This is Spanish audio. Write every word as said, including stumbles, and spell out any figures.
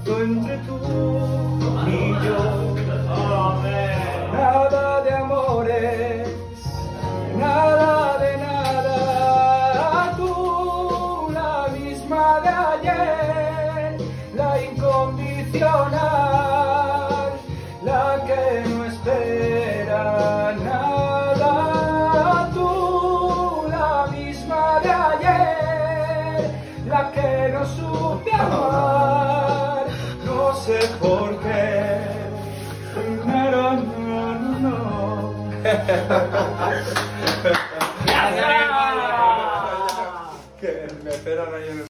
justo entre tú y yo. Nada de amores, nada de nada. Tú, la misma de ayer, la incondicional, la que no espera nada. Tú, la misma de ayer, la que no supe amar. No sé por qué. No, no, no, no. Que me esperan ahí en el...